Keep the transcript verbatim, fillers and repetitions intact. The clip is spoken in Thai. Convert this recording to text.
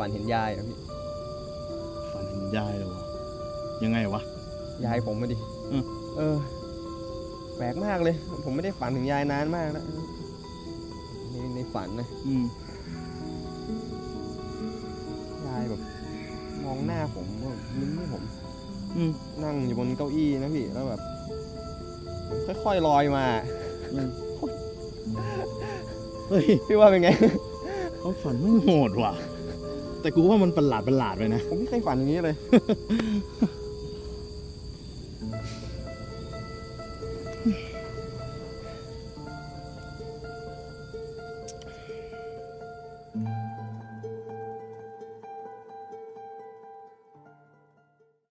ฝันเห็นยายอะพี่ฝันเห็นยายเลยวะยังไงวะยายผมมาดิเออแปลกมากเลยผมไม่ได้ฝันถึงยายนานมากแล้วในในฝันนะอืมยายแบบมองหน้าผมยิ้มให้ผมนั่งอยู่บนเก้าอี้นะพี่แล้วแบบค่อยๆลอยมาเฮ้ยพี่ว่าเป็นไงเขาฝันไม่โหดว่ะแต่กูว่ามันประหลาดประหลาดไปนะผมไม่เคยฝันอย่างนี้เลย